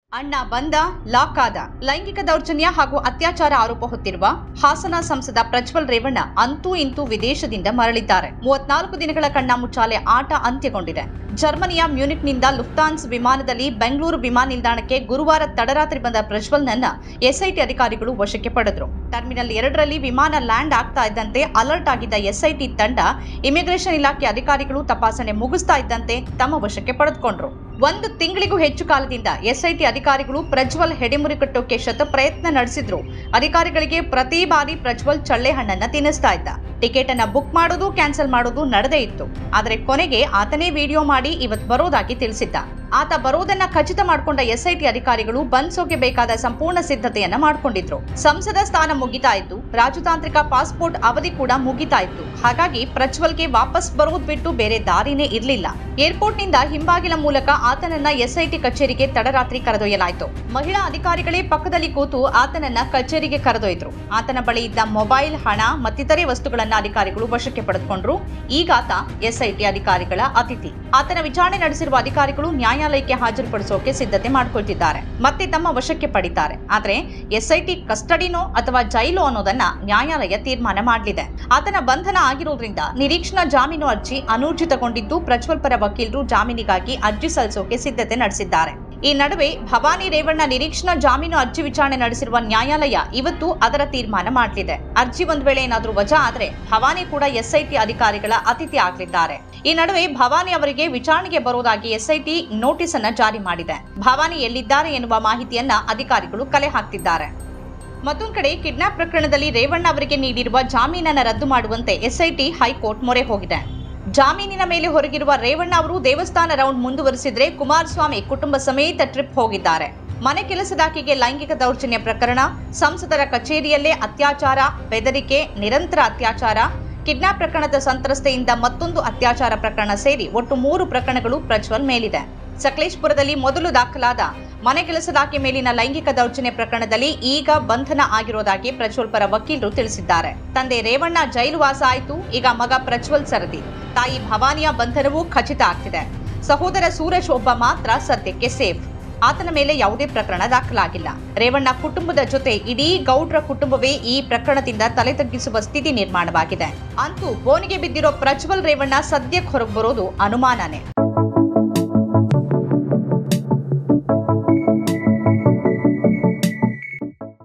ಅಣ್ಣ ಬಂದ ಲಾಕ್ ಆದ ಲೈಂಗಿಕ ದೌರ್ಜನ್ಯ ಹಾಗೂ ಅತ್ಯಾಚಾರ ಆರೋಪ ಹೊತ್ತಿರುವ ಹಾಸನ ಸಂಸದ ಪ್ರಜ್ವಲ್ ರೇವಣ್ಣ ಅಂತೂ ಇಂತೂ ವಿದೇಶದಿಂದ ಮರಳಿದ್ದಾರೆ. 34 ದಿನಗಳ ಕಣ್ಣಾಮುಚ್ಚಾಲೆ ಆಟ ಅಂತ್ಯಗೊಂಡಿದೆ. ಜರ್ಮನಿಯ ಮ್ಯೂನಿಕ್ನಿಂದ ಲುಫ್ತಾನ್ಸ್ ವಿಮಾನದಲ್ಲಿ ಬೆಂಗಳೂರು ವಿಮಾನ ನಿಲ್ದಾಣಕ್ಕೆ ಗುರುವಾರ ತಡರಾತ್ರಿ ಬಂದ ಪ್ರಜ್ವಲ್ನನ್ನ ಎಸ್ಐಟಿ ಅಧಿಕಾರಿಗಳು ವಶಕ್ಕೆ ಪಡೆದರು. ಟರ್ಮಿನಲ್ 2ರಲ್ಲಿ ವಿಮಾನ ಲ್ಯಾಂಡ್ ಆಗ್ತಾ ಇದ್ದಂತೆ ಅಲರ್ಟ್ ಆಗಿದ್ದ ಎಸ್ಐಟಿ ತಂಡ ಇಮಿಗ್ರೇಷನ್ ಇಲಾಖೆ ಅಧಿಕಾರಿಗಳು ತಪಾಸಣೆ ಮುಗಿಸ್ತಾ ಇದ್ದಂತೆ ತಮ್ಮ ವಶಕ್ಕೆ ಪಡೆದುಕೊಂಡ್ರು. 1 ತಿಂಗಳಿಗೂ ಹೆಚ್ಚು ಕಾಲದಿಂದ ಎಸ್ಐಟಿ ಅಧಿಕಾರಿಗಳು ಪ್ರಜ್ವಲ್ ಹೆಡೆಮುರಿ ಕಟ್ಟೋಕೆ ಶತ ಪ್ರಯತ್ನ ನಡೆಸಿದ್ರು. ಅಧಿಕಾರಿಗಳಿಗೆ ಪ್ರತಿ ಬಾರಿ ಪ್ರಜ್ವಲ್ ಚಳ್ಳೆ ಹಣ್ಣನ್ನ ತಿನ್ನಿಸ್ತಾ ಇದ್ದ. ಟಿಕೆಟ್ ಅನ್ನ ಬುಕ್ ಮಾಡೋದು ಕ್ಯಾನ್ಸಲ್ ಮಾಡೋದು ನಡೆದೇ ಇತ್ತು. ಆದರೆ ಕೊನೆಗೆ ಆತನೇ ವಿಡಿಯೋ ಮಾಡಿ ಇವತ್ತು ಬರೋದಾಗಿ ತಿಳಿಸಿದ್ದ. ಆತ ಬರೋದನ್ನ ಖಚಿತ ಮಾಡಿಕೊಂಡ ಎಸ್ಐಟಿ ಅಧಿಕಾರಿಗಳು ಬಂದ್ಸೋಕೆ ಬೇಕಾದ ಸಂಪೂರ್ಣ ಸಿದ್ಧತೆಯನ್ನ ಮಾಡಿಕೊಂಡಿದ್ರು. ಸಂಸದ ಸ್ಥಾನ ಮುಗಿತಾ ಇತ್ತು, ರಾಜತಾಂತ್ರಿಕ ಪಾಸ್ಪೋರ್ಟ್ ಅವಧಿ ಕೂಡ ಮುಗಿತಾ ಇತ್ತು. ಹಾಗಾಗಿ ಪ್ರಜ್ವಲ್ಗೆ ವಾಪಸ್ ಬರೋದ್ ಬಿಟ್ಟು ಬೇರೆ ದಾರಿನೇ ಇರ್ಲಿಲ್ಲ. ಏರ್ಪೋರ್ಟ್ ನಿಂದ ಹಿಂಬಾಗಿಲ ಮೂಲಕ ಆತನನ್ನ ಎಸ್ಐಟಿ ಕಚೇರಿಗೆ ತಡರಾತ್ರಿ ಕರೆದೊಯ್ಯಲಾಯಿತು. ಮಹಿಳಾ ಅಧಿಕಾರಿಗಳೇ ಪಕ್ಕದಲ್ಲಿ ಕೂತು ಆತನನ್ನ ಕಚೇರಿಗೆ ಕರೆದೊಯ್ದ್ರು. ಆತನ ಬಳಿ ಇದ್ದ ಮೊಬೈಲ್, ಹಣ ಮತ್ತಿತರೆ ವಸ್ತುಗಳನ್ನ ಅಧಿಕಾರಿಗಳು ವಶಕ್ಕೆ ಪಡೆದುಕೊಂಡ್ರು. ಈಗಾತ ಎಸ್ಐಟಿ ಅಧಿಕಾರಿಗಳ ಅತಿಥಿ. ಆತನ ವಿಚಾರಣೆ ನಡೆಸಿರುವ ಅಧಿಕಾರಿಗಳು ನ್ಯಾಯಾಲಯಕ್ಕೆ ಹಾಜರುಪಡಿಸೋಕೆ ಸಿದ್ಧತೆ ಮಾಡಿಕೊಳ್ತಿದ್ದಾರೆ. ಮತ್ತೆ ತಮ್ಮ ವಶಕ್ಕೆ ಪಡಿತಾರೆ. ಆದ್ರೆ ಎಸ್ಐಟಿ ಕಸ್ಟಡಿನೋ ಅಥವಾ ಜೈಲು ಅನ್ನೋದನ್ನ ನ್ಯಾಯಾಲಯ ತೀರ್ಮಾನ ಮಾಡಲಿದೆ. ಆತನ ಬಂಧನ ಆಗಿರೋದ್ರಿಂದ ನಿರೀಕ್ಷಣಾ ಜಾಮೀನು ಅರ್ಜಿ ಅನೂರ್ಜಿತಗೊಂಡಿದ್ದು ಪ್ರಜ್ವಲ್ ಪರ ವಕೀಲರು ಜಾಮೀನಿಗಾಗಿ ಅರ್ಜಿ ಸಲ್ಲಿಸೋಕೆ ಸಿದ್ಧತೆ ನಡೆಸಿದ್ದಾರೆ. ಈ ನಡುವೆ ಭವಾನಿ ರೇವಣ್ಣ ನಿರೀಕ್ಷಣಾ ಜಾಮೀನು ಅರ್ಜಿ ವಿಚಾರಣೆ ನಡೆಸಿರುವ ನ್ಯಾಯಾಲಯ ಇವತ್ತು ಅದರ ತೀರ್ಮಾನ ಮಾಡಲಿದೆ. ಅರ್ಜಿ ಒಂದ್ ವೇಳೆ ಏನಾದ್ರೂ ವಜಾ ಆದ್ರೆ ಭವಾನಿ ಕೂಡ ಎಸ್ಐಟಿ ಅಧಿಕಾರಿಗಳ ಅತಿಥಿ ಆಗಲಿದ್ದಾರೆ. ಈ ನಡುವೆ ಭವಾನಿ ಅವರಿಗೆ ವಿಚಾರಣೆಗೆ ಬರೋದಾಗಿ ಎಸ್ಐಟಿ ನೋಟಿಸ್ ಅನ್ನ ಜಾರಿ ಮಾಡಿದೆ. ಭವಾನಿ ಎಲ್ಲಿದ್ದಾರೆ ಎನ್ನುವ ಮಾಹಿತಿಯನ್ನ ಅಧಿಕಾರಿಗಳು ಕಲೆ ಹಾಕ್ತಿದ್ದಾರೆ. ಮತ್ತೊಂದು ಕಡೆ ಕಿಡ್ನಾಪ್ ಪ್ರಕರಣದಲ್ಲಿ ರೇವಣ್ಣ ಅವರಿಗೆ ನೀಡಿರುವ ಜಾಮೀನನ್ನ ರದ್ದು ಮಾಡುವಂತೆ ಎಸ್ಐಟಿ ಹೈಕೋರ್ಟ್ ಮೊರೆ ಹೋಗಿದೆ. ಜಾಮೀನಿನ ಮೇಲೆ ಹೊರಗಿರುವ ರೇವಣ್ಣ ಅವರು ದೇವಸ್ಥಾನ ರೌಂಡ್ ಮುಂದುವರಿಸಿದ್ರೆ ಕುಮಾರಸ್ವಾಮಿ ಕುಟುಂಬ ಸಮೇತ ಟ್ರಿಪ್ ಹೋಗಿದ್ದಾರೆ. ಮನೆ ಕೆಲಸದಾಕೆಗೆ ಲೈಂಗಿಕ ದೌರ್ಜನ್ಯ ಪ್ರಕರಣ, ಸಂಸದರ ಕಚೇರಿಯಲ್ಲೇ ಅತ್ಯಾಚಾರ, ಬೆದರಿಕೆ, ನಿರಂತರ ಅತ್ಯಾಚಾರ, ಕಿಡ್ನಾಪ್ ಪ್ರಕರಣದ ಸಂತ್ರಸ್ತೆಯಿಂದ ಮತ್ತೊಂದು ಅತ್ಯಾಚಾರ ಪ್ರಕರಣ ಸೇರಿ ಒಟ್ಟು 3 ಪ್ರಕರಣಗಳು ಪ್ರಜ್ವಲ್ ಮೇಲಿದೆ. ಸಕಲೇಶಪುರದಲ್ಲಿ ಮೊದಲು ದಾಖಲಾದ ಮನೆ ಕೆಲಸದಾಕೆ ಮೇಲಿನ ಲೈಂಗಿಕ ದೌರ್ಜನ್ಯ ಪ್ರಕರಣದಲ್ಲಿ ಈಗ ಬಂಧನ ಆಗಿರೋದಾಗಿ ಪ್ರಜ್ವಲ್ ಪರ ವಕೀಲರು ತಿಳಿಸಿದ್ದಾರೆ. ತಂದೆ ರೇವಣ್ಣ ಜೈಲು ವಾಸ ಆಯಿತು. ಈಗ ಮಗ ಪ್ರಜ್ವಲ್ ಸರದಿ. ತಾಯಿ ಭವಾನಿಯ ಬಂಧನವೂ ಖಚಿತ ಆಗ್ತಿದೆ. ಸಹೋದರ ಸೂರಜ್ ಒಬ್ಬ ಮಾತ್ರ ಸದ್ಯಕ್ಕೆ ಸೇಫ್. ಆತನ ಮೇಲೆ ಯಾವುದೇ ಪ್ರಕರಣ ದಾಖಲಾಗಿಲ್ಲ. ರೇವಣ್ಣ ಕುಟುಂಬದ ಜೊತೆ ಇಡೀ ಗೌಡ್ರ ಕುಟುಂಬವೇ ಈ ಪ್ರಕರಣದಿಂದ ತಲೆ ತಗ್ಗಿಸುವ ಸ್ಥಿತಿ ನಿರ್ಮಾಣವಾಗಿದೆ. ಅಂತೂ ಬೋನಿಗೆ ಬಿದ್ದಿರೋ ಪ್ರಜ್ವಲ್ ರೇವಣ್ಣ ಸದ್ಯಕ್ಕೆ ಹೊರಗೆ ಬರೋದು ಅನುಮಾನನೇ.